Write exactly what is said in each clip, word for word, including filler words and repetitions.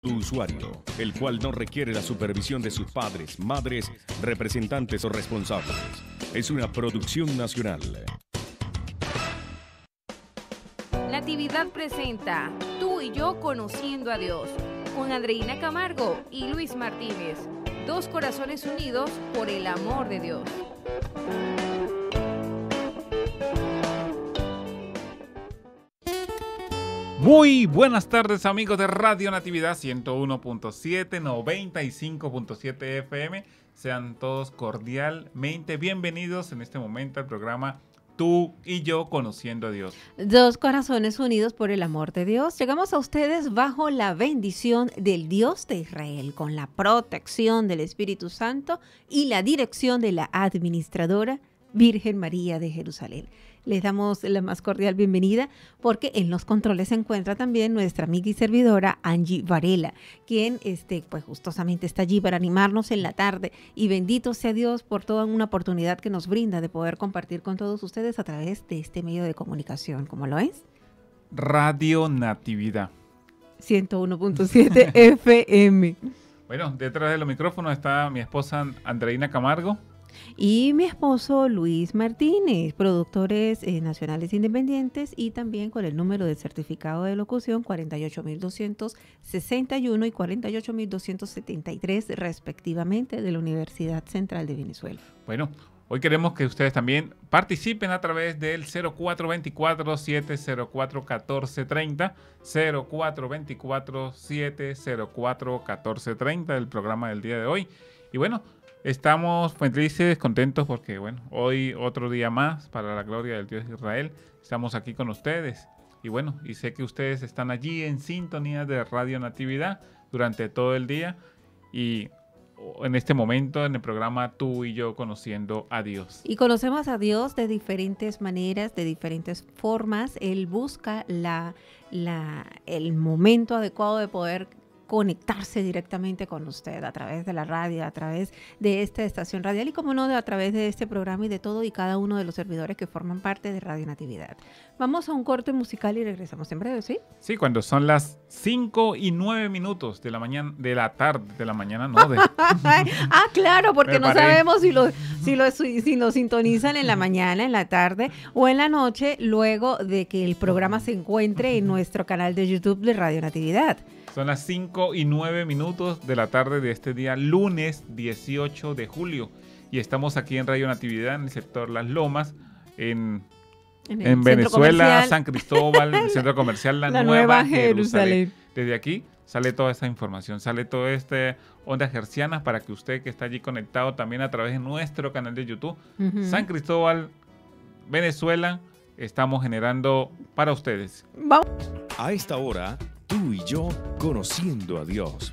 usuario, el cual no requiere la supervisión de sus padres, madres, representantes o responsables. Es una producción nacional. Natividad presenta Tú y yo conociendo a Dios, con Andreina Camargo y Luis Martínez, dos corazones unidos por el amor de Dios. Muy buenas tardes, amigos de Radio Natividad ciento uno punto siete, noventa y cinco punto siete F M. Sean todos cordialmente bienvenidos en este momento al programa Tú y yo conociendo a Dios. Dos corazones unidos por el amor de Dios. Llegamos a ustedes bajo la bendición del Dios de Israel, con la protección del Espíritu Santo y la dirección de la administradora Virgen María de Jerusalén. Les damos la más cordial bienvenida porque en los controles se encuentra también nuestra amiga y servidora Angie Varela, quien este, pues gustosamente está allí para animarnos en la tarde. Y bendito sea Dios por toda una oportunidad que nos brinda de poder compartir con todos ustedes a través de este medio de comunicación. ¿Cómo lo es? Radio Natividad ciento uno punto siete F M. Bueno, detrás de los micrófonos está mi esposa Andreina Camargo. Y mi esposo Luis Martínez, productores eh, nacionales independientes y también con el número de certificado de locución cuarenta y ocho mil doscientos sesenta y uno y cuarenta y ocho mil doscientos setenta y tres respectivamente de la Universidad Central de Venezuela. Bueno, hoy queremos que ustedes también participen a través del cero cuatro dos cuatro, siete cero cuatro, uno cuatro tres cero, cero cuatro dos cuatro, siete cero cuatro, uno cuatro tres cero del programa del día de hoy. Y bueno, estamos felices, contentos porque, bueno, hoy otro día más para la gloria del Dios de Israel. Estamos aquí con ustedes. Y bueno, y sé que ustedes están allí en sintonía de Radio Natividad durante todo el día. Y en este momento en el programa Tú y yo conociendo a Dios. Y conocemos a Dios de diferentes maneras, de diferentes formas. Él busca la, la, el momento adecuado de poder conectarse directamente con usted a través de la radio, a través de esta estación radial y como no, de, a través de este programa y de todo y cada uno de los servidores que forman parte de Radio Natividad. Vamos a un corte musical y regresamos en breve, ¿sí? Sí, cuando son las cinco y nueve minutos de la mañana, de la tarde, de la mañana, no. De... ah, claro, porque no sabemos si lo, si, lo, si lo sintonizan en la mañana, en la tarde o en la noche, luego de que el programa se encuentre en nuestro canal de YouTube de Radio Natividad. Son las cinco y nueve minutos de la tarde de este día, lunes dieciocho de julio. Y estamos aquí en Radio Natividad, en el sector Las Lomas, en, en, en Venezuela, San Cristóbal, en el centro comercial La, la Nueva, Nueva Jerusalén. Jerusalén. Desde aquí sale toda esta información, sale toda esta onda herciana para que usted que está allí conectado también a través de nuestro canal de YouTube, uh-huh. San Cristóbal, Venezuela, estamos generando para ustedes. Vamos. A esta hora, Tú y yo conociendo a Dios.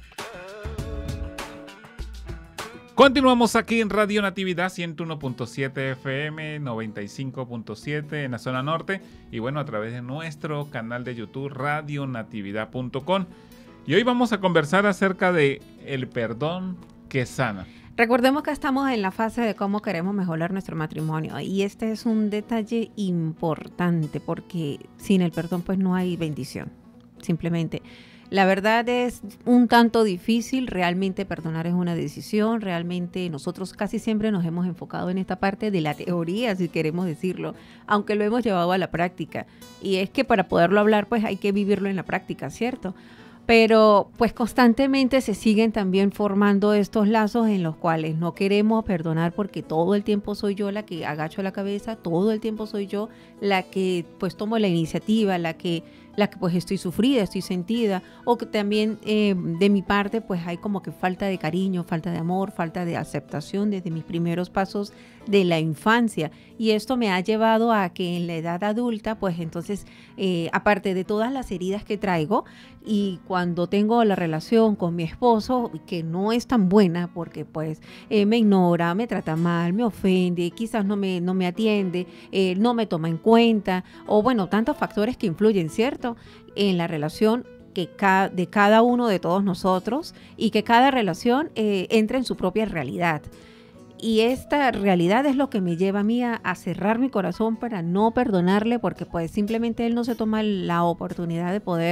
Continuamos aquí en Radio Natividad ciento uno punto siete F M, noventa y cinco punto siete en la zona norte y bueno, a través de nuestro canal de YouTube radio natividad punto com. Y hoy vamos a conversar acerca de el perdón que sana. Recordemos que estamos en la fase de cómo queremos mejorar nuestro matrimonio y este es un detalle importante porque sin el perdón pues no hay bendición. Simplemente, la verdad es un tanto difícil, realmente perdonar es una decisión, realmente nosotros casi siempre nos hemos enfocado en esta parte de la teoría, si queremos decirlo, aunque lo hemos llevado a la práctica. Y es que para poderlo hablar, pues hay que vivirlo en la práctica, ¿cierto? Pero pues constantemente se siguen también formando estos lazos en los cuales no queremos perdonar porque todo el tiempo soy yo la que agacho la cabeza, todo el tiempo soy yo la que pues tomo la iniciativa, la que la que pues estoy sufrida, estoy sentida, o que también eh, de mi parte pues hay como que falta de cariño, falta de amor, falta de aceptación desde mis primeros pasos de la infancia. Y esto me ha llevado a que en la edad adulta pues entonces eh, aparte de todas las heridas que traigo y cuando tengo la relación con mi esposo que no es tan buena porque pues eh, me ignora, me trata mal, me ofende, quizás no me, no me atiende, eh, no me toma en cuenta o bueno, tantos factores que influyen, ¿cierto? En la relación que ca- de cada uno de todos nosotros y que cada relación eh, entre en su propia realidad. Y esta realidad es lo que me lleva a mí a, a cerrar mi corazón para no perdonarle porque pues simplemente él no se toma la oportunidad de poder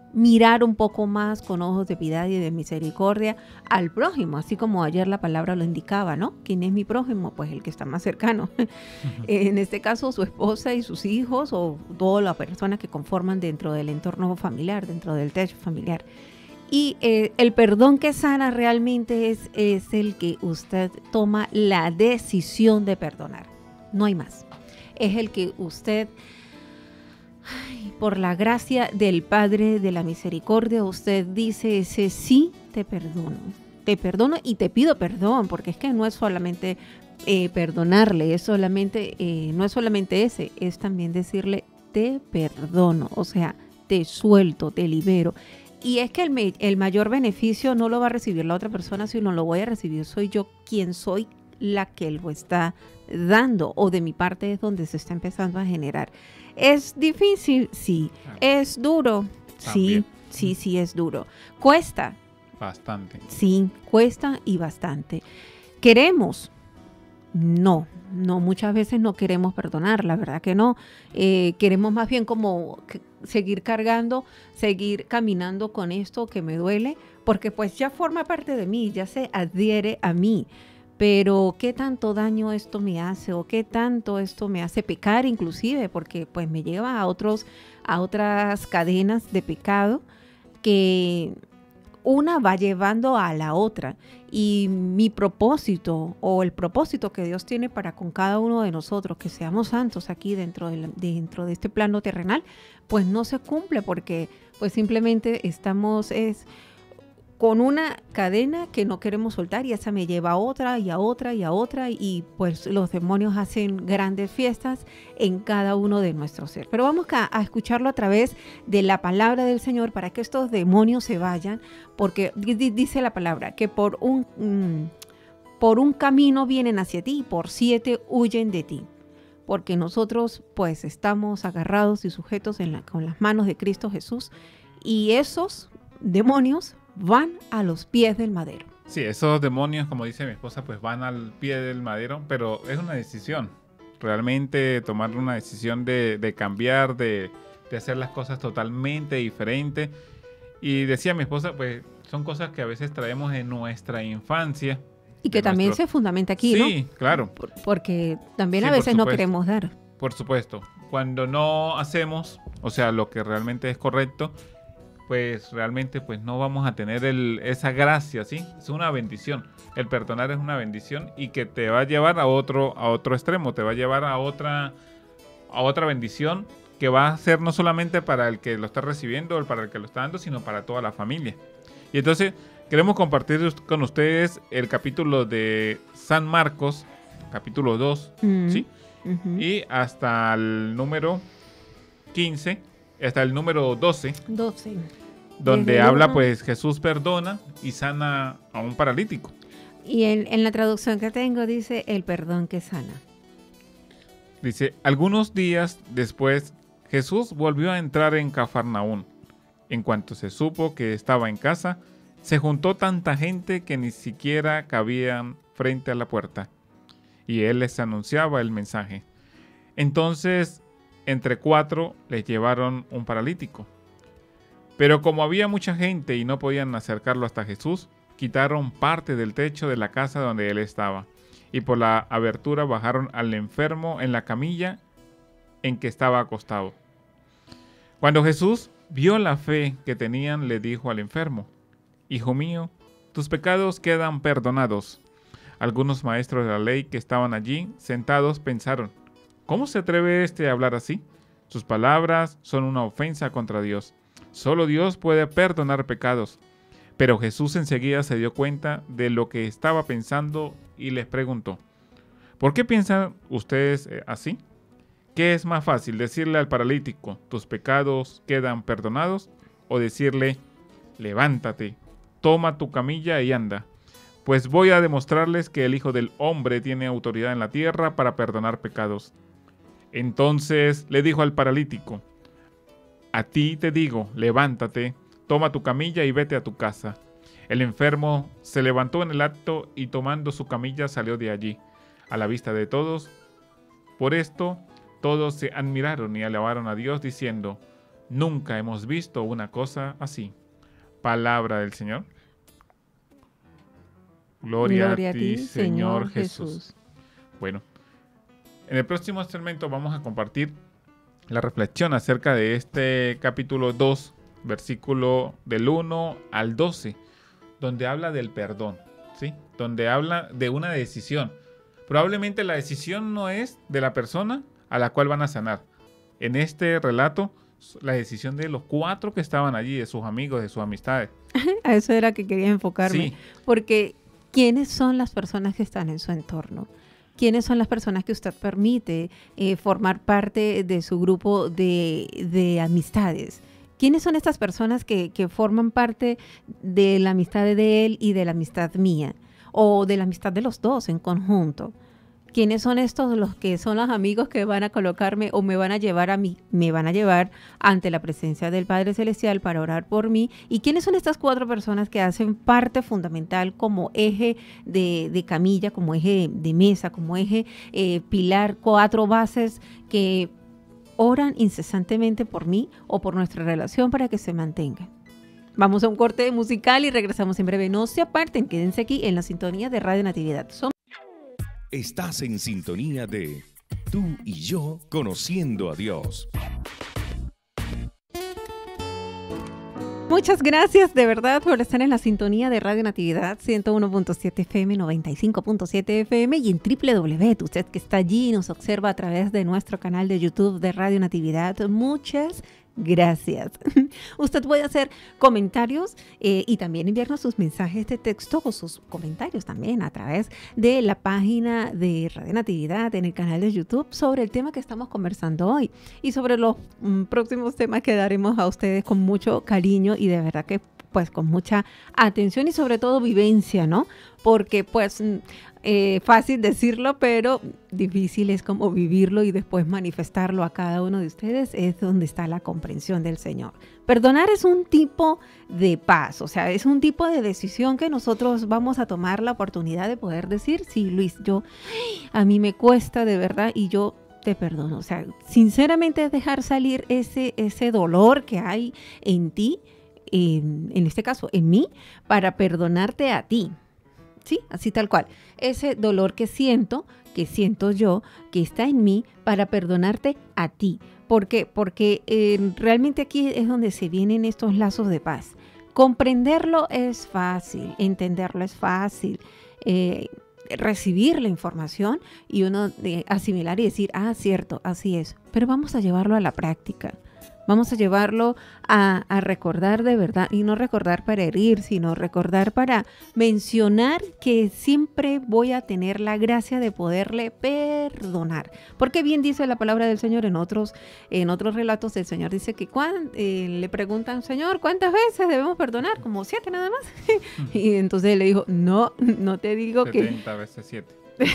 mirar un poco más con ojos de piedad y de misericordia al prójimo, así como ayer la palabra lo indicaba, ¿no? ¿Quién es mi prójimo? Pues el que está más cercano. Uh-huh. En este caso, su esposa y sus hijos o todas las personas que conforman dentro del entorno familiar, dentro del techo familiar. Y eh, el perdón que sana realmente es, es el que usted toma la decisión de perdonar. No hay más. Es el que usted... Ay, por la gracia del Padre de la Misericordia, usted dice ese sí, te perdono. Te perdono y te pido perdón, porque es que no es solamente eh, perdonarle, es solamente, eh, no es solamente ese, es también decirle te perdono, o sea, te suelto, te libero. Y es que el, me, el mayor beneficio no lo va a recibir la otra persona, sino lo voy a recibir soy yo quien soy la que lo está dando, o de mi parte es donde se está empezando a generar. ¿Es difícil? Sí. ¿Es duro? Sí, sí, sí es duro. ¿Cuesta? Bastante. Sí, cuesta y bastante. ¿Queremos? No, no, muchas veces no queremos perdonar, la verdad que no. Eh, queremos más bien como seguir cargando, seguir caminando con esto que me duele, porque pues ya forma parte de mí, ya se adhiere a mí. Pero qué tanto daño esto me hace o qué tanto esto me hace pecar inclusive, porque pues me lleva a otros, a otras cadenas de pecado que una va llevando a la otra. Y mi propósito o el propósito que Dios tiene para con cada uno de nosotros, que seamos santos aquí dentro de, la, dentro de este plano terrenal, pues no se cumple porque pues simplemente estamos... es con una cadena que no queremos soltar y esa me lleva a otra y a otra y a otra y pues los demonios hacen grandes fiestas en cada uno de nuestros seres. Pero vamos a, a escucharlo a través de la palabra del Señor para que estos demonios se vayan, porque d- dice la palabra que por un, mm, por un camino vienen hacia ti y por siete huyen de ti. Porque nosotros pues estamos agarrados y sujetos en la, con las manos de Cristo Jesús y esos demonios van a los pies del madero. Sí, esos demonios, como dice mi esposa, pues van al pie del madero, pero es una decisión. Realmente tomar una decisión de, de cambiar, de, de hacer las cosas totalmente diferentes. Y decía mi esposa, pues son cosas que a veces traemos en nuestra infancia. Y que también nuestro... se fundamenta aquí, sí, ¿no? Sí, claro. Por, porque también sí, a veces no queremos dar. Por supuesto. Cuando no hacemos, o sea, lo que realmente es correcto, pues realmente pues no vamos a tener el, esa gracia, ¿sí? Es una bendición. El perdonar es una bendición y que te va a llevar a otro, a otro extremo, te va a llevar a otra, a otra bendición que va a ser no solamente para el que lo está recibiendo o para el que lo está dando, sino para toda la familia. Y entonces queremos compartir con ustedes el capítulo de San Marcos, capítulo dos, mm, ¿sí? Uh-huh. Y hasta el número quince, hasta el número doce. doce. Donde Desde habla, uno. pues, Jesús perdona y sana a un paralítico. Y en, en la traducción que tengo dice, el perdón que sana. Dice, algunos días después, Jesús volvió a entrar en Cafarnaún. En cuanto se supo que estaba en casa, se juntó tanta gente que ni siquiera cabían frente a la puerta. Y él les anunciaba el mensaje. Entonces, entre cuatro les llevaron un paralítico. Pero como había mucha gente y no podían acercarlo hasta Jesús, quitaron parte del techo de la casa donde él estaba, y por la abertura bajaron al enfermo en la camilla en que estaba acostado. Cuando Jesús vio la fe que tenían, le dijo al enfermo, «Hijo mío, tus pecados quedan perdonados». Algunos maestros de la ley que estaban allí sentados pensaron, «¿Cómo se atreve este a hablar así? Sus palabras son una ofensa contra Dios. Solo Dios puede perdonar pecados». Pero Jesús enseguida se dio cuenta de lo que estaba pensando y les preguntó, ¿por qué piensan ustedes así? ¿Qué es más fácil, decirle al paralítico, tus pecados quedan perdonados? ¿O decirle, levántate, toma tu camilla y anda? Pues voy a demostrarles que el Hijo del Hombre tiene autoridad en la tierra para perdonar pecados. Entonces le dijo al paralítico, a ti te digo, levántate, toma tu camilla y vete a tu casa. El enfermo se levantó en el acto y tomando su camilla salió de allí, a la vista de todos. Por esto, todos se admiraron y alabaron a Dios diciendo, Nunca hemos visto una cosa así. Palabra del Señor. Gloria, Gloria a ti, ti Señor Jesús. Jesús. Bueno, en el próximo segmento vamos a compartir la reflexión acerca de este capítulo dos, versículo del uno al doce, donde habla del perdón, ¿sí? Donde habla de una decisión. Probablemente la decisión no es de la persona a la cual van a sanar. En este relato, la decisión de los cuatro que estaban allí, de sus amigos, de sus amistades. A eso era que quería enfocarme. Sí. Porque ¿quiénes son las personas que están en su entorno? ¿Quiénes son las personas que usted permite eh, formar parte de su grupo de, de amistades? ¿Quiénes son estas personas que, que forman parte de la amistad de él y de la amistad mía? O de la amistad de los dos en conjunto. ¿Quiénes son estos los que son los amigos que van a colocarme o me van a llevar a mí, me van a llevar ante la presencia del Padre Celestial para orar por mí? ¿Y quiénes son estas cuatro personas que hacen parte fundamental como eje de, de camilla, como eje de mesa, como eje eh, pilar, cuatro bases que oran incesantemente por mí o por nuestra relación para que se mantenga? Vamos a un corte musical y regresamos en breve. No se aparten, quédense aquí en la sintonía de Radio Natividad. Somos Estás en sintonía de Tú y Yo Conociendo a Dios. Muchas gracias de verdad por estar en la sintonía de Radio Natividad ciento uno punto siete F M, noventa y cinco punto siete F M y en doble u doble u doble u. Usted que está allí y nos observa a través de nuestro canal de YouTube de Radio Natividad. Muchas gracias. Usted puede hacer comentarios eh, y también enviarnos sus mensajes de texto o sus comentarios también a través de la página de Radio Natividad en el canal de YouTube sobre el tema que estamos conversando hoy y sobre los mm, próximos temas que daremos a ustedes con mucho cariño y de verdad que pues con mucha atención y sobre todo vivencia, ¿no? Porque pues eh, fácil decirlo, pero difícil es como vivirlo y después manifestarlo a cada uno de ustedes, es donde está la comprensión del Señor. Perdonar es un tipo de paz, o sea, es un tipo de decisión que nosotros vamos a tomar la oportunidad de poder decir, sí, Luis, yo, a mí me cuesta de verdad y yo te perdono. O sea, sinceramente es dejar salir ese, ese dolor que hay en ti, en, en este caso, en mí, para perdonarte a ti. Sí, así tal cual. Ese dolor que siento, que siento yo, que está en mí, para perdonarte a ti. ¿Por qué? Porque eh, realmente aquí es donde se vienen estos lazos de paz. Comprenderlo es fácil, entenderlo es fácil, eh, recibir la información y uno eh, asimilar y decir, ah, cierto, así es. Pero vamos a llevarlo a la práctica. Vamos a llevarlo a, a recordar de verdad, y no recordar para herir, sino recordar para mencionar que siempre voy a tener la gracia de poderle perdonar. Porque bien dice la palabra del Señor en otros, en otros relatos, el Señor dice que cuando, eh, le preguntan, Señor, ¿cuántas veces debemos perdonar? Como siete nada más. Y entonces él le dijo, no, no te digo que... setenta veces siete.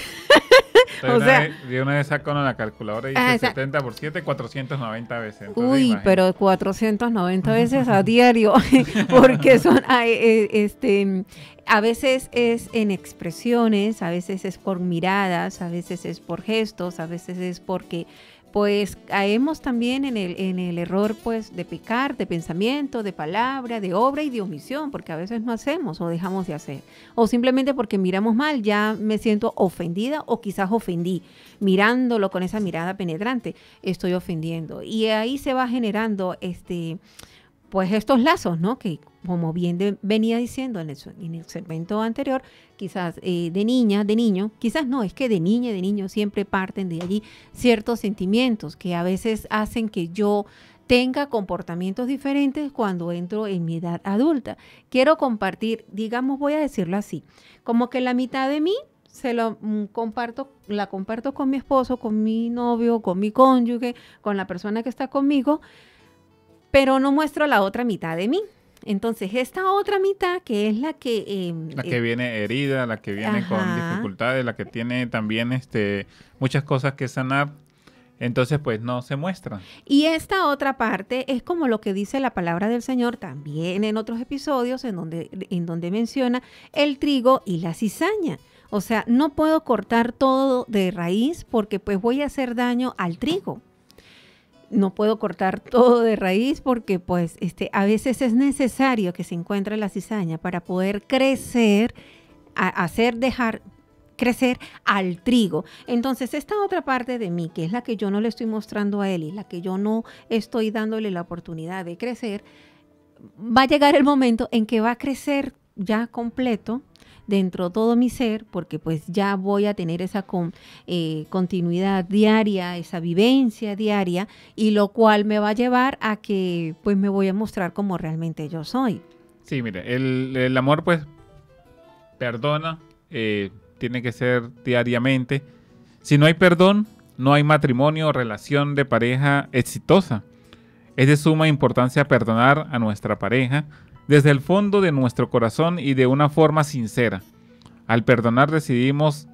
O sea, vez, de una vez saco la calculadora y dice ah, setenta por siete, cuatrocientas noventa veces. Entonces, uy, imagínate. Pero cuatrocientas noventa veces a diario, porque son, este, a veces es en expresiones, a veces es por miradas, a veces es por gestos, a veces es porque pues caemos también en el, en el error pues de pecar, de pensamiento, de palabra, de obra y de omisión, porque a veces no hacemos o dejamos de hacer. O simplemente porque miramos mal, ya me siento ofendida o quizás ofendí. Mirándolo con esa mirada penetrante, estoy ofendiendo. Y ahí se va generando este... pues estos lazos, ¿no? Que como bien de, venía diciendo en el, en el segmento anterior, quizás eh, de niña, de niño, quizás no, es que de niña y de niño siempre parten de allí ciertos sentimientos que a veces hacen que yo tenga comportamientos diferentes cuando entro en mi edad adulta. Quiero compartir, digamos, voy a decirlo así, como que la mitad de mí se lo mm, comparto, la comparto con mi esposo, con mi novio, con mi cónyuge, con la persona que está conmigo, pero no muestro la otra mitad de mí. Entonces, esta otra mitad, que es la que... Eh, la que eh, viene herida, la que viene ajá. con dificultades, la que tiene también este, muchas cosas que sanar, entonces pues no se muestra. Y esta otra parte es como lo que dice la palabra del Señor también en otros episodios en donde, en donde menciona el trigo y la cizaña. O sea, no puedo cortar todo de raíz porque pues voy a hacer daño al trigo. no puedo cortar todo de raíz porque pues este, a veces es necesario que se encuentre la cizaña para poder crecer, a, hacer dejar crecer al trigo. Entonces esta otra parte de mí, que es la que yo no le estoy mostrando a él y la que yo no estoy dándole la oportunidad de crecer, va a llegar el momento en que va a crecer ya completo dentro de todo mi ser, porque pues ya voy a tener esa con, eh, continuidad diaria, esa vivencia diaria, y lo cual me va a llevar a que pues me voy a mostrar como realmente yo soy. Sí, mire, el, el amor pues perdona, eh, tiene que ser diariamente. Si no hay perdón, no hay matrimonio o relación de pareja exitosa. Es de suma importancia perdonar a nuestra pareja desde el fondo de nuestro corazón y de una forma sincera. Al perdonar decidimos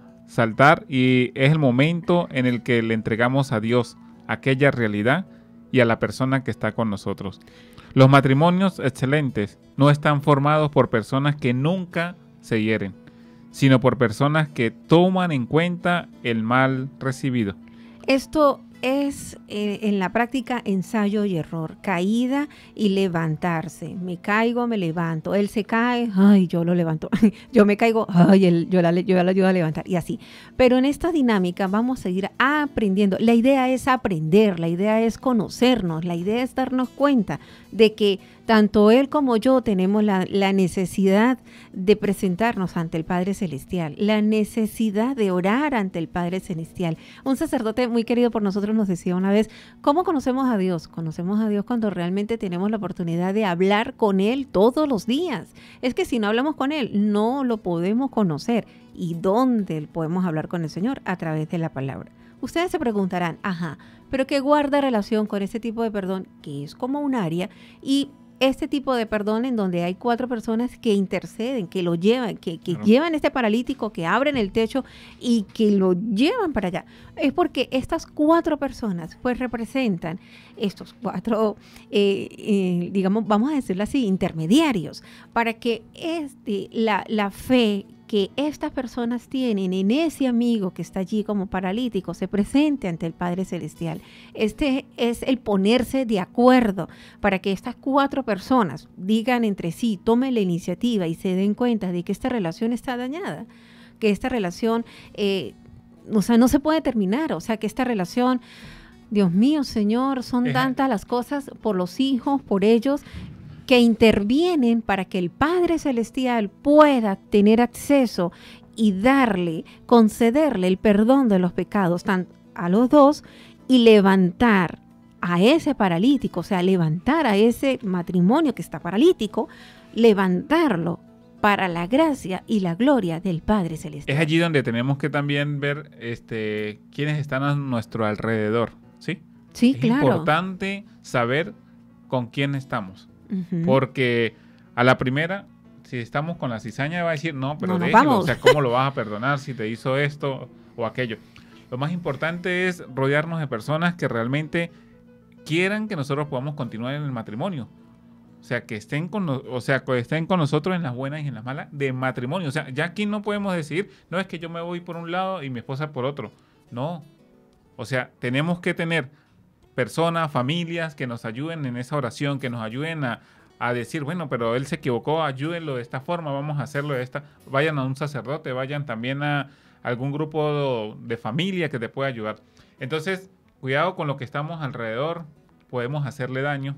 saltar y es el momento en el que le entregamos a Dios aquella realidad y a la persona que está con nosotros. Los matrimonios excelentes no están formados por personas que nunca se hieren, sino por personas que toman en cuenta el mal recibido. Esto es eh, en la práctica ensayo y error, caída y levantarse. Me caigo, me levanto. Él se cae, ay, yo lo levanto. Yo me caigo, ay, él, yo, la, yo la ayudo a levantar y así. Pero en esta dinámica vamos a seguir aprendiendo. La idea es aprender, la idea es conocernos, la idea es darnos cuenta de que tanto él como yo tenemos la, la necesidad de presentarnos ante el Padre Celestial, la necesidad de orar ante el Padre Celestial. Un sacerdote muy querido por nosotros nos decía una vez, ¿cómo conocemos a Dios? Conocemos a Dios cuando realmente tenemos la oportunidad de hablar con Él todos los días. Es que si no hablamos con Él, no lo podemos conocer. ¿Y dónde podemos hablar con el Señor? A través de la palabra. Ustedes se preguntarán, ajá, ¿pero qué guarda relación con ese tipo de perdón? Que es como un área y este tipo de perdón en donde hay cuatro personas que interceden, que lo llevan, que, que claro. llevan este paralítico, que abren el techo y que lo llevan para allá. Es porque estas cuatro personas pues representan estos cuatro, eh, eh, digamos, vamos a decirlo así, intermediarios, para que este, la, la fe que estas personas tienen en ese amigo que está allí como paralítico se presente ante el Padre Celestial. Este es el ponerse de acuerdo para que estas cuatro personas digan entre sí, tomen la iniciativa y se den cuenta de que esta relación está dañada, que esta relación, eh, o sea, no se puede terminar, o sea, que esta relación, Dios mío, Señor, son eh. tantas las cosas por los hijos, por ellos, que intervienen para que el Padre Celestial pueda tener acceso y darle, concederle el perdón de los pecados a los dos y levantar a ese paralítico, o sea, levantar a ese matrimonio que está paralítico, levantarlo para la gracia y la gloria del Padre Celestial. Es allí donde tenemos que también ver este, quiénes están a nuestro alrededor, ¿sí? Sí, es claro. Es importante saber con quién estamos. Uh-huh. Porque a la primera, si estamos con la cizaña, va a decir, no, pero no, déjelo, o sea, ¿cómo lo vas a perdonar si te hizo esto o aquello? Lo más importante es rodearnos de personas que realmente quieran que nosotros podamos continuar en el matrimonio. O sea, que estén con, o sea, que estén con nosotros en las buenas y en las malas de matrimonio. O sea, ya aquí no podemos decir, no es que yo me voy por un lado y mi esposa por otro. No. O sea, tenemos que tener personas, familias que nos ayuden en esa oración, que nos ayuden a, a decir, bueno, pero él se equivocó, ayúdenlo de esta forma, vamos a hacerlo de esta. Vayan a un sacerdote, vayan también a algún grupo de familia que te pueda ayudar. Entonces, cuidado con lo que estamos alrededor, podemos hacerle daño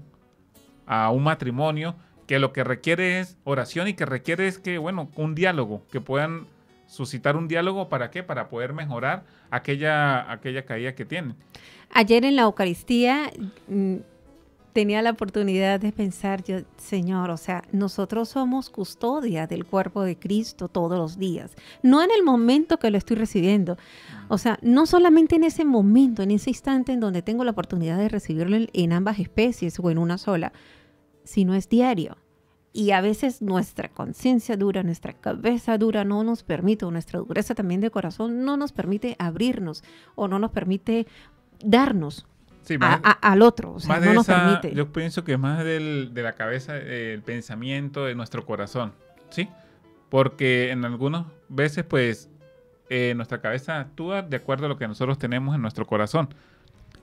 a un matrimonio que lo que requiere es oración y que requiere es que, bueno, un diálogo, que puedan suscitar un diálogo, ¿para qué? Para poder mejorar aquella, aquella caída que tienen. Ayer en la Eucaristía mmm, tenía la oportunidad de pensar, yo, Señor, o sea, nosotros somos custodia del cuerpo de Cristo todos los días, no en el momento que lo estoy recibiendo, o sea, no solamente en ese momento, en ese instante en donde tengo la oportunidad de recibirlo en, en ambas especies o en una sola, sino es diario. Y a veces nuestra conciencia dura, nuestra cabeza dura no nos permite, o nuestra dureza también de corazón no nos permite abrirnos o no nos permite darnos sí, más, a, a, al otro. O sea, no nos esa, permite. Yo pienso que más del, de la cabeza, eh, el pensamiento de nuestro corazón, ¿sí? Porque en algunas veces, pues, eh, nuestra cabeza actúa de acuerdo a lo que nosotros tenemos en nuestro corazón.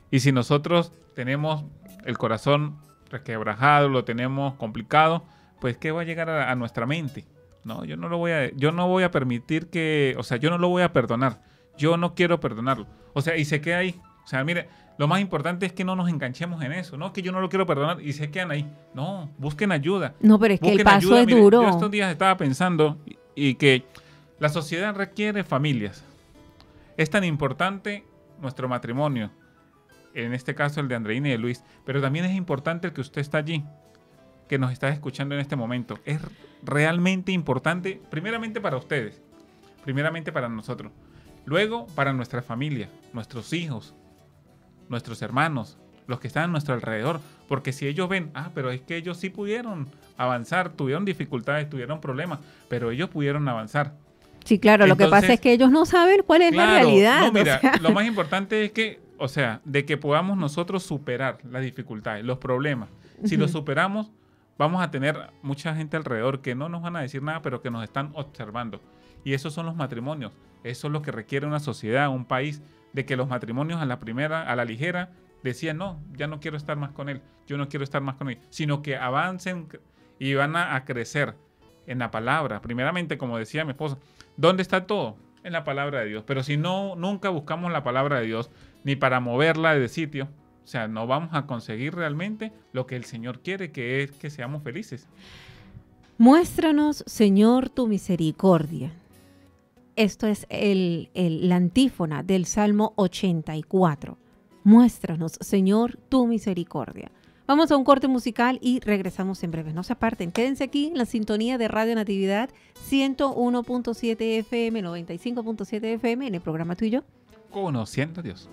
Y si nosotros tenemos el corazón resquebrajado, lo tenemos complicado, pues ¿qué va a llegar a, a nuestra mente? No, yo no lo voy a, yo no voy a permitir que, o sea, yo no lo voy a perdonar. Yo no quiero perdonarlo. O sea, y se queda ahí. O sea, mire, lo más importante es que no nos enganchemos en eso, ¿no? Que yo no lo quiero perdonar y se quedan ahí. No, busquen ayuda. No, pero es que el paso ayuda. es Mire, duro. Yo estos días estaba pensando y, y que la sociedad requiere familias. Es tan importante nuestro matrimonio, en este caso el de Andreina y de Luis, pero también es importante el que usted está allí, que nos está escuchando en este momento. Es realmente importante, primeramente para ustedes, primeramente para nosotros, luego para nuestra familia, nuestros hijos, nuestros hermanos, los que están a nuestro alrededor, porque si ellos ven, ah, pero es que ellos sí pudieron avanzar, tuvieron dificultades, tuvieron problemas, pero ellos pudieron avanzar. Sí, claro, Entonces, lo que pasa es que ellos no saben cuál es claro, la realidad. No, mira, o sea. Lo más importante es que, o sea, de que podamos nosotros superar las dificultades, los problemas. Si uh-huh. los superamos, vamos a tener mucha gente alrededor que no nos van a decir nada, pero que nos están observando. Y esos son los matrimonios. Eso es lo que requiere una sociedad, un país, de que los matrimonios a la primera, a la ligera, decían, no, ya no quiero estar más con él, yo no quiero estar más con él, sino que avancen y van a, a crecer en la palabra. Primeramente, como decía mi esposa, ¿dónde está todo? En la palabra de Dios. Pero si no, nunca buscamos la palabra de Dios, ni para moverla de sitio, o sea, no vamos a conseguir realmente lo que el Señor quiere, que es que seamos felices. Muéstranos, Señor, tu misericordia. Esto es el, el, la antífona del Salmo ochenta y cuatro. Muéstranos, Señor, tu misericordia. Vamos a un corte musical y regresamos en breve. No se aparten, quédense aquí en la sintonía de Radio Natividad ciento uno punto siete F M, noventa y cinco punto siete F M en el programa Tú y Yo. Conociendo a Dios.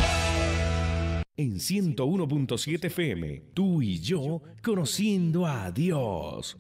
En ciento uno punto siete F M, Tú y Yo, conociendo a Dios.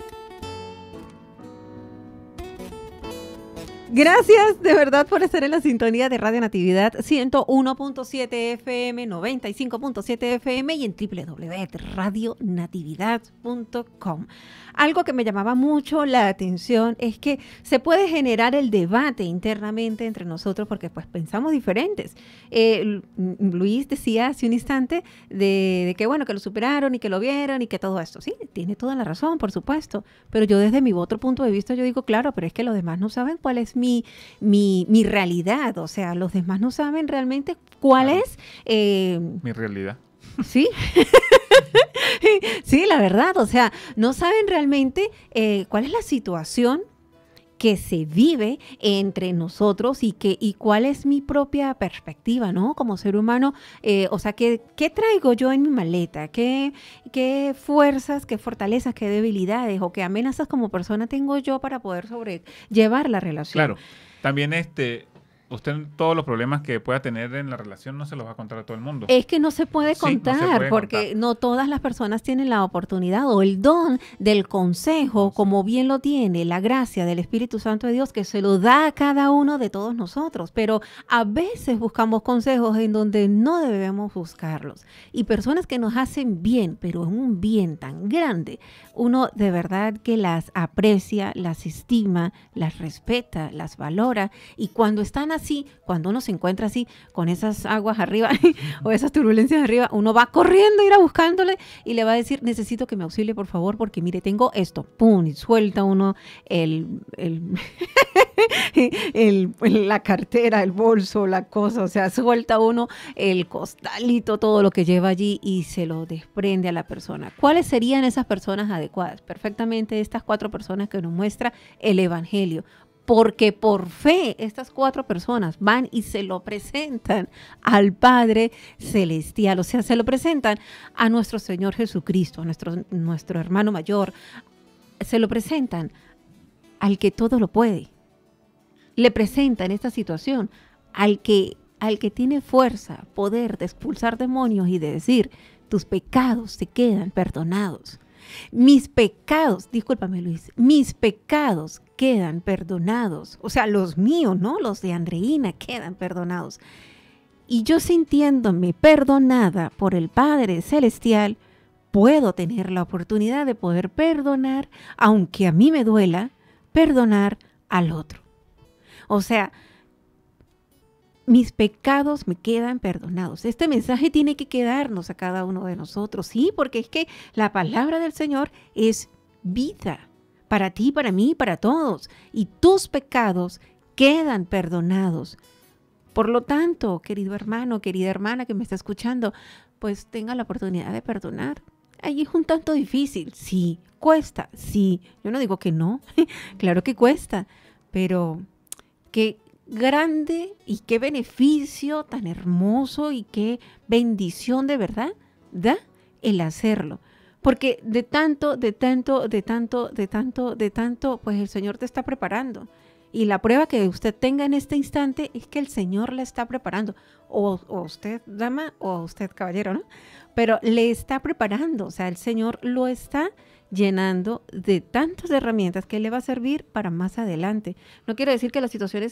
Gracias de verdad por estar en la sintonía de Radio Natividad ciento uno punto siete F M, noventa y cinco punto siete F M y en doble u doble u doble u punto radio natividad punto com. Algo que me llamaba mucho la atención es que se puede generar el debate internamente entre nosotros porque pues pensamos diferentes. Eh, Luis decía hace un instante de, de que bueno, que lo superaron y que lo vieron y que todo esto. Sí, tiene toda la razón, por supuesto. Pero yo desde mi otro punto de vista yo digo, claro, pero es que los demás no saben cuál es mi, mi, mi realidad. O sea, los demás no saben realmente cuál claro. es... Eh, mi realidad. Sí, sí, la verdad, o sea, no saben realmente eh, cuál es la situación que se vive entre nosotros y, que, y cuál es mi propia perspectiva, ¿no? Como ser humano, eh, o sea, ¿qué, ¿qué traigo yo en mi maleta? ¿Qué, ¿Qué fuerzas, qué fortalezas, qué debilidades o qué amenazas como persona tengo yo para poder sobrellevar la relación? Claro, también este... Usted todos los problemas que pueda tener en la relación no se los va a contar a todo el mundo. Es que no se puede contar, sí, no se puede porque contar. No todas las personas tienen la oportunidad o el don del consejo, como bien lo tiene la gracia del Espíritu Santo de Dios, que se lo da a cada uno de todos nosotros. Pero a veces buscamos consejos en donde no debemos buscarlos. Y personas que nos hacen bien, pero en un bien tan grande, uno de verdad que las aprecia, las estima, las respeta, las valora. Y cuando están así, cuando uno se encuentra así, con esas aguas arriba o esas turbulencias arriba, uno va corriendo a ir a buscándole y le va a decir, necesito que me auxilie, por favor, porque mire, tengo esto, pum, y suelta uno el, el, el, la cartera, el bolso, la cosa, o sea, suelta uno el costalito, todo lo que lleva allí y se lo desprende a la persona. ¿Cuáles serían esas personas adecuadas? Perfectamente estas cuatro personas que nos muestra el Evangelio. Porque por fe estas cuatro personas van y se lo presentan al Padre Celestial, o sea, se lo presentan a nuestro Señor Jesucristo, a nuestro, nuestro hermano mayor, se lo presentan al que todo lo puede, le presentan esta situación al que, al que tiene fuerza, poder de expulsar demonios y de decir, tus pecados te quedan perdonados. Mis pecados, discúlpame Luis, mis pecados quedan perdonados. O sea, los míos, ¿no? Los de Andreina quedan perdonados. Y yo sintiéndome perdonada por el Padre Celestial, puedo tener la oportunidad de poder perdonar, aunque a mí me duela, perdonar al otro. O sea, mis pecados me quedan perdonados. Este mensaje tiene que quedarnos a cada uno de nosotros, sí, porque es que la palabra del Señor es vida para ti, para mí, para todos. Y tus pecados quedan perdonados. Por lo tanto, querido hermano, querida hermana que me está escuchando, pues tenga la oportunidad de perdonar. Allí es un tanto difícil, sí, cuesta, sí. Yo no digo que no, claro que cuesta, pero qué grande y qué beneficio tan hermoso y qué bendición de verdad da el hacerlo. Porque de tanto, de tanto, de tanto, de tanto, de tanto, pues el Señor te está preparando. Y la prueba que usted tenga en este instante es que el Señor la está preparando. O, o usted, dama, o usted, caballero, ¿no? Pero le está preparando. O sea, el Señor lo está llenando de tantas herramientas que le va a servir para más adelante. No quiero decir que las situaciones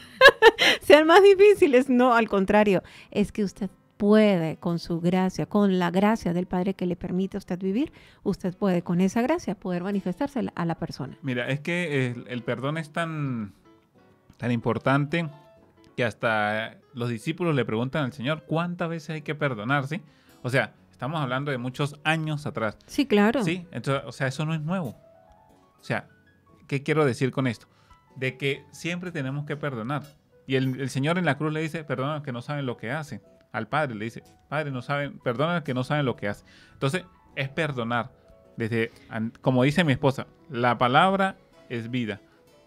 sean más difíciles. No, al contrario. Es que usted puede, con su gracia, con la gracia del Padre que le permite a usted vivir, usted puede con esa gracia poder manifestarse a la persona. Mira, es que el, el perdón es tan, tan importante que hasta los discípulos le preguntan al Señor, ¿cuántas veces hay que perdonar? ¿Sí? O sea, estamos hablando de muchos años atrás. Sí, claro. Sí, entonces, o sea, eso no es nuevo. O sea, ¿qué quiero decir con esto? De que siempre tenemos que perdonar. Y el, el Señor en la cruz le dice, perdona que no saben lo que hacen. Al Padre le dice, Padre, no saben, perdona que no saben lo que hacen. Entonces, es perdonar. Desde, como dice mi esposa, la palabra es vida.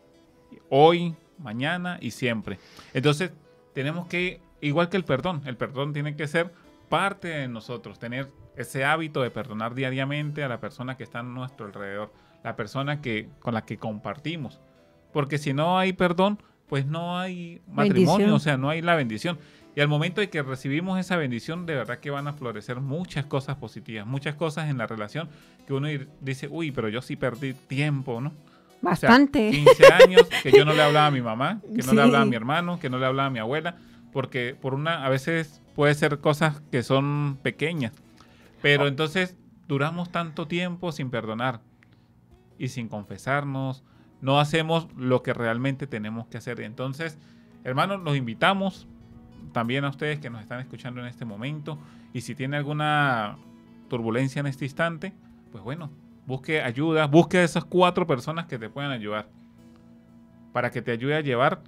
Hoy, mañana y siempre. Entonces, tenemos que, igual que el perdón, el perdón tiene que ser parte de nosotros, tener ese hábito de perdonar diariamente a la persona que está a nuestro alrededor, la persona que, con la que compartimos. Porque si no hay perdón, pues no hay matrimonio, bendición. O sea, no hay la bendición. Y al momento de que recibimos esa bendición, de verdad que van a florecer muchas cosas positivas, muchas cosas en la relación que uno dice, uy, pero yo sí perdí tiempo, ¿no? Bastante. O sea, quince años que yo no le hablaba a mi mamá, que no sí. le hablaba a mi hermano, que no le hablaba a mi abuela, porque por una, a veces puede ser cosas que son pequeñas, pero oh. entonces duramos tanto tiempo sin perdonar y sin confesarnos, no hacemos lo que realmente tenemos que hacer. Entonces, hermanos, los invitamos también a ustedes que nos están escuchando en este momento, y si tiene alguna turbulencia en este instante, pues bueno, busque ayuda, busque a esas cuatro personas que te puedan ayudar para que te ayude a llevar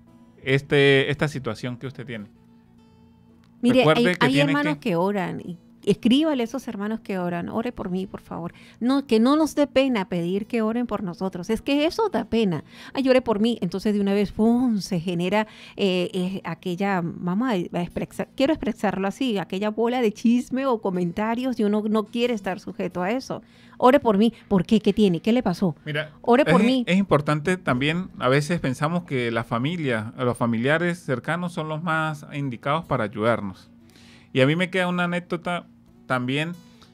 este, esta situación que usted tiene. Mire, Recuerde hay, que hay hermanos que, que oran y escríbale a esos hermanos que oran, ore por mí, por favor. No, que no nos dé pena pedir que oren por nosotros. Es que eso da pena. Ay, ore por mí. Entonces de una vez, ¡pum!, se genera eh, eh, aquella, vamos a, a expresar, quiero expresarlo así, aquella bola de chisme o comentarios, y uno no quiere estar sujeto a eso. Ore por mí. ¿Por qué? ¿Qué tiene? ¿Qué le pasó? Mira, ore por es, mí. Es importante también, a veces pensamos que la familia, los familiares cercanos son los más indicados para ayudarnos. Y a mí me queda una anécdota también,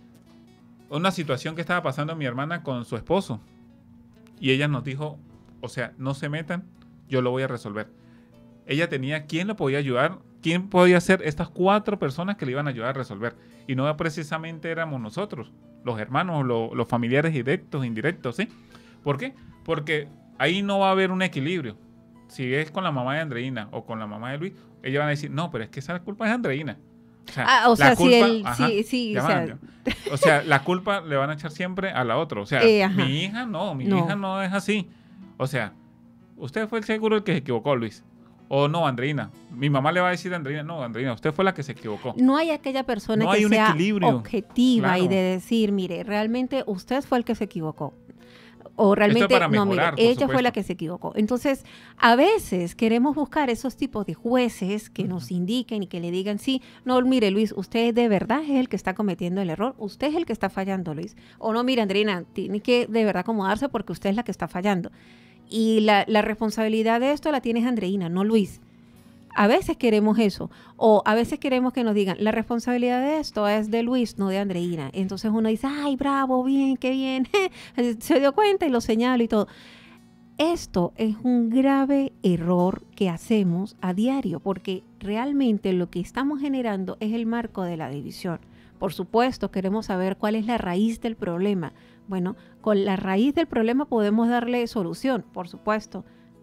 una situación que estaba pasando mi hermana con su esposo. Y ella nos dijo, o sea, no se metan, yo lo voy a resolver. Ella tenía quién lo podía ayudar, quién podía ser estas cuatro personas que le iban a ayudar a resolver. Y no precisamente éramos nosotros, los hermanos, lo, los familiares directos, indirectos, ¿sí? ¿Por qué? Porque ahí no va a haber un equilibrio. Si es con la mamá de Andreina o con la mamá de Luis, ellos van a decir, no, pero es que esa culpa es Andreina. O sea, ah, o sea culpa, si él, ajá, sí, sí, o sea, o sea, la culpa le van a echar siempre a la otra. O sea, eh, mi hija no, mi no. hija no es así. O sea, usted fue el seguro el que se equivocó, Luis. O no, Andreina. Mi mamá le va a decir a Andreina, no, Andreina, usted fue la que se equivocó. No hay aquella persona no que hay un sea equilibrio. objetiva Claro. y de decir, mire, realmente usted fue el que se equivocó. O realmente, Esto es para no, mejorar, mire, ella supuesto. fue la que se equivocó. Entonces, a veces queremos buscar esos tipos de jueces que uh-huh. nos indiquen y que le digan, sí, no, mire, Luis, usted de verdad es el que está cometiendo el error, usted es el que está fallando, Luis. O no, mire, Andreina, tiene que de verdad acomodarse porque usted es la que está fallando. Y la, la responsabilidad de esto la tiene Andreina, no Luis. A veces queremos eso, o a veces queremos que nos digan, la responsabilidad de esto es de Luis, no de Andreina. Entonces uno dice, ay, bravo, bien, qué bien, se dio cuenta y lo señalo y todo. Esto es un grave error que hacemos a diario, porque realmente lo que estamos generando es el marco de la división. Por supuesto, queremos saber cuál es la raíz del problema. Bueno, con la raíz del problema podemos darle solución, por supuesto,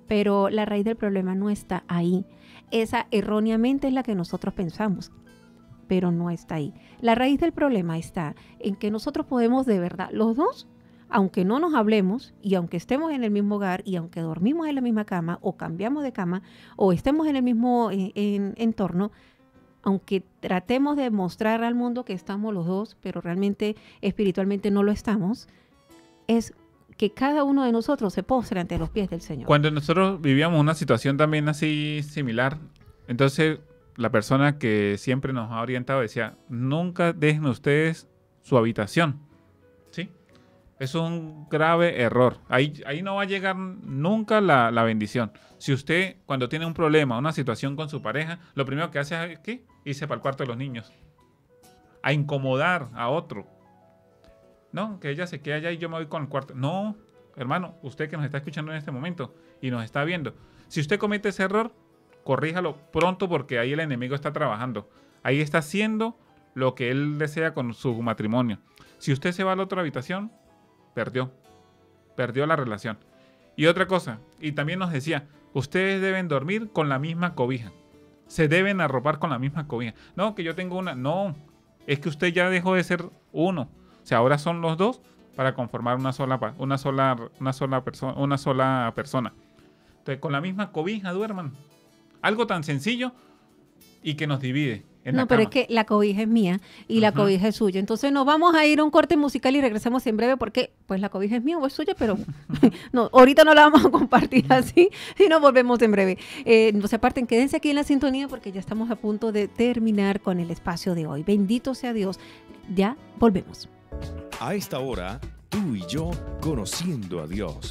pero la raíz del problema no está ahí. Esa erróneamente es la que nosotros pensamos, pero no está ahí. La raíz del problema está en que nosotros podemos de verdad, los dos, aunque no nos hablemos y aunque estemos en el mismo hogar y aunque dormimos en la misma cama o cambiamos de cama o estemos en el mismo en, en, entorno, aunque tratemos de mostrar al mundo que estamos los dos, pero realmente espiritualmente no lo estamos, es que cada uno de nosotros se postre ante los pies del Señor. Cuando nosotros vivíamos una situación también así similar, entonces la persona que siempre nos ha orientado decía, nunca dejen ustedes su habitación, ¿sí? Es un grave error. Ahí, ahí no va a llegar nunca la, la bendición. Si usted, cuando tiene un problema, una situación con su pareja, lo primero que hace es, ¿qué? Irse para el cuarto de los niños. A incomodar a otro. No, que ella se quede allá y yo me voy con el cuarto. No, hermano, usted que nos está escuchando en este momento y nos está viendo. Si usted comete ese error, corríjalo pronto porque ahí el enemigo está trabajando. Ahí está haciendo lo que él desea con su matrimonio. Si usted se va a la otra habitación, perdió. Perdió la relación. Y otra cosa, y también nos decía, ustedes deben dormir con la misma cobija. Se deben arropar con la misma cobija. No, que yo tengo una. No, es que usted ya dejó de ser uno. O sea, ahora son los dos para conformar una sola, una sola, una sola persona, una sola persona. Entonces, con la misma cobija duerman. Algo tan sencillo y que nos divide. En no, la pero cama. es que la cobija es mía y uh-huh. la cobija es suya. Entonces nos vamos a ir a un corte musical y regresamos en breve porque pues la cobija es mía o es suya, pero no, ahorita no la vamos a compartir así y nos volvemos en breve. Eh, no se aparten, quédense aquí en la sintonía porque ya estamos a punto de terminar con el espacio de hoy. Bendito sea Dios. Ya volvemos. A esta hora, tú y yo conociendo a Dios.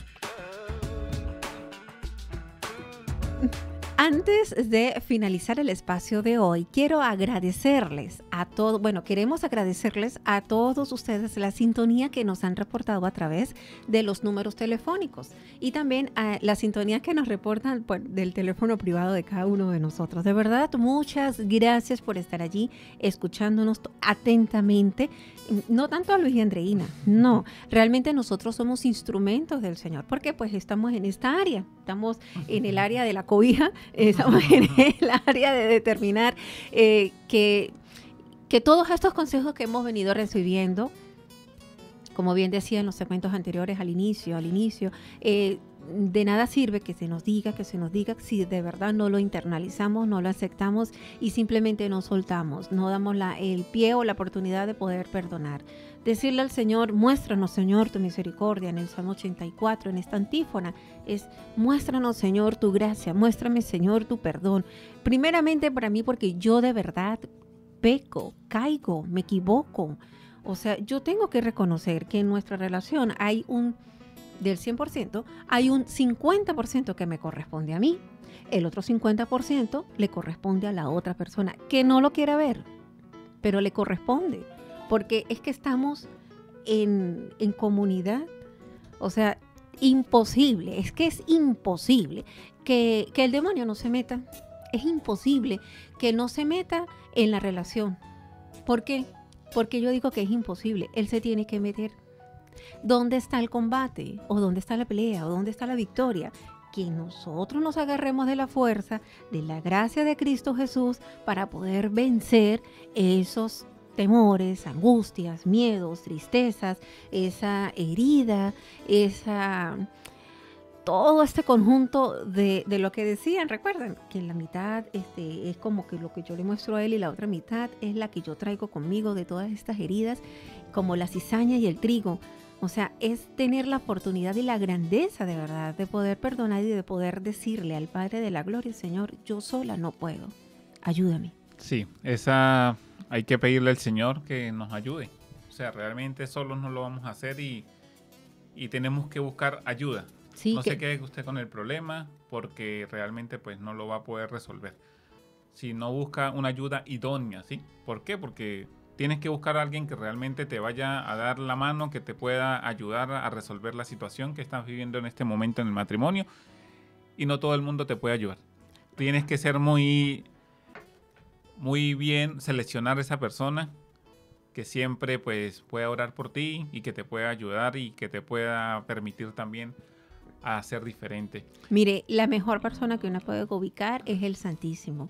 Antes de finalizar el espacio de hoy, quiero agradecerles a todos, bueno, queremos agradecerles a todos ustedes la sintonía que nos han reportado a través de los números telefónicos y también a la sintonía que nos reportan pues, del teléfono privado de cada uno de nosotros. De verdad, muchas gracias por estar allí escuchándonos atentamente. No tanto a Luis y Andreina, no. Realmente nosotros somos instrumentos del Señor porque pues estamos en esta área, estamos en el área de la cobija, estamos en el área de determinar eh, que, que todos estos consejos que hemos venido recibiendo, como bien decía en los segmentos anteriores al inicio, al inicio, eh, de nada sirve que se nos diga, que se nos diga si de verdad no lo internalizamos, no lo aceptamos y simplemente nos soltamos, no damos la, el pie o la oportunidad de poder perdonar. Decirle al Señor, muéstranos, Señor, tu misericordia, en el Salmo ochenta y cuatro, en esta antífona, es muéstranos, Señor, tu gracia, muéstrame, Señor, tu perdón. Primeramente para mí, porque yo de verdad peco, caigo, me equivoco. O sea, yo tengo que reconocer que en nuestra relación hay un del cien por ciento, hay un cincuenta por ciento que me corresponde a mí, el otro cincuenta por ciento le corresponde a la otra persona, que no lo quiera ver, pero le corresponde, porque es que estamos en, en comunidad, o sea, imposible, es que es imposible que, que el demonio no se meta, es imposible que no se meta en la relación. ¿Por qué? Porque yo digo que es imposible, él se tiene que meter. ¿Dónde está el combate? ¿O dónde está la pelea? ¿O dónde está la victoria? Que nosotros nos agarremos de la fuerza, de la gracia de Cristo Jesús para poder vencer esos temores, angustias, miedos, tristezas, esa herida, esa... todo este conjunto de, de lo que decían. Recuerden que la mitad este, es como que lo que yo le muestro a él y la otra mitad es la que yo traigo conmigo de todas estas heridas, como la cizaña y el trigo. O sea, es tener la oportunidad y la grandeza de verdad de poder perdonar y de poder decirle al Padre de la Gloria, Señor, yo sola no puedo, ayúdame. Sí, esa hay que pedirle al Señor que nos ayude. O sea, realmente solos no lo vamos a hacer y, y tenemos que buscar ayuda. Sí, no que... se quede usted con el problema porque realmente pues no lo va a poder resolver. Si no busca una ayuda idónea, ¿sí? ¿Por qué? Porque tienes que buscar a alguien que realmente te vaya a dar la mano, que te pueda ayudar a resolver la situación que estás viviendo en este momento en el matrimonio. Y no todo el mundo te puede ayudar. Tienes que ser muy, muy bien, seleccionar a esa persona que siempre pues pueda orar por ti y que te pueda ayudar y que te pueda permitir también a ser diferente. Mire, la mejor persona que uno puede ubicar es el Santísimo.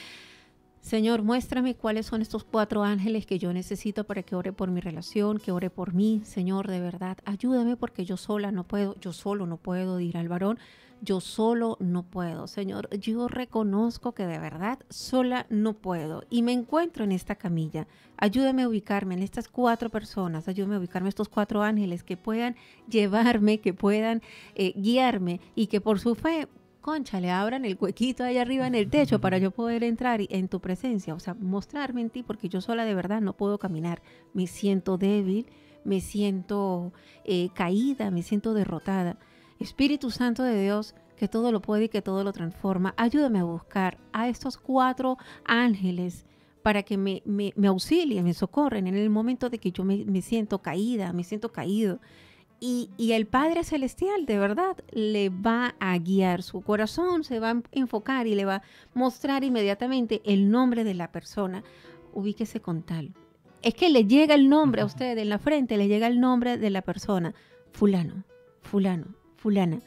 Señor, muéstrame cuáles son estos cuatro ángeles que yo necesito para que ore por mi relación, que ore por mí. Señor, de verdad, ayúdame porque yo sola no puedo, yo solo no puedo ir al varón, yo solo no puedo. Señor, yo reconozco que de verdad sola no puedo y me encuentro en esta camilla. Ayúdame a ubicarme en estas cuatro personas, ayúdame a ubicarme en estos cuatro ángeles que puedan llevarme, que puedan eh, guiarme y que por su fe, concha, le abran el huequito ahí arriba en el techo para yo poder entrar en tu presencia, o sea, mostrarme en ti, porque yo sola de verdad no puedo caminar, me siento débil, me siento eh, caída, me siento derrotada. Espíritu Santo de Dios, que todo lo puede y que todo lo transforma, ayúdame a buscar a estos cuatro ángeles para que me, me, me auxilien, me socorren en el momento de que yo me, me siento caída, me siento caído. Y, y el Padre Celestial, de verdad, le va a guiar su corazón, se va a enfocar y le va a mostrar inmediatamente el nombre de la persona. Ubíquese con tal. Es que le llega el nombre a usted en la frente, le llega el nombre de la persona. Fulano, fulano, fulana,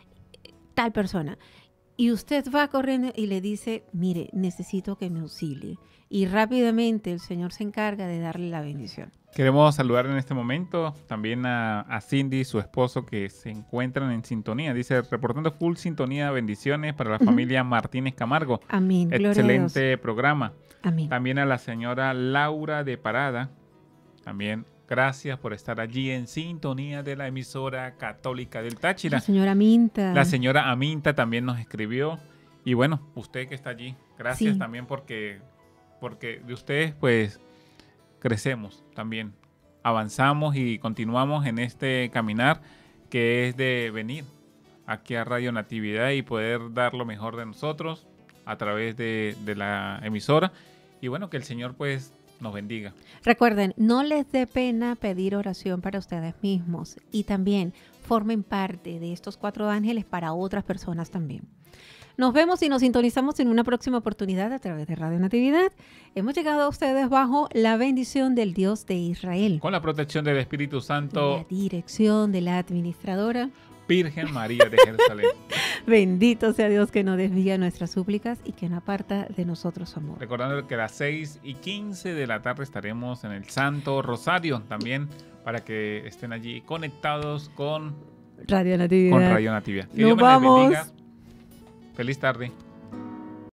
tal persona. Y usted va corriendo y le dice, mire, necesito que me auxilie. Y rápidamente el Señor se encarga de darle la bendición. Queremos saludar en este momento también a, a Cindy, su esposo, que se encuentran en sintonía. Dice, reportando full sintonía, bendiciones para la uh-huh. familia Martínez Camargo. Amén. Excelente programa. Amén. También a la señora Laura de Parada. También gracias por estar allí en sintonía de la emisora católica del Táchira. La señora Aminta. La señora Aminta también nos escribió. Y bueno, usted que está allí, gracias sí. también porque, porque de ustedes pues crecemos también, avanzamos y continuamos en este caminar que es de venir aquí a Radio Natividad y poder dar lo mejor de nosotros a través de, de la emisora. Y bueno, que el Señor pues nos bendiga. Recuerden, no les dé pena pedir oración para ustedes mismos y también formen parte de estos cuatro ángeles para otras personas también. Nos vemos y nos sintonizamos en una próxima oportunidad a través de Radio Natividad. Hemos llegado a ustedes bajo la bendición del Dios de Israel. Con la protección del Espíritu Santo. La dirección de la administradora Virgen María de Jerusalén. Bendito sea Dios que no desvía nuestras súplicas y que no aparta de nosotros su amor. Recordando que a las seis y quince de la tarde estaremos en el Santo Rosario también para que estén allí conectados con Radio Natividad. Con Radio Natividad. Que Nos Dios me vamos. les bendiga. Feliz tarde.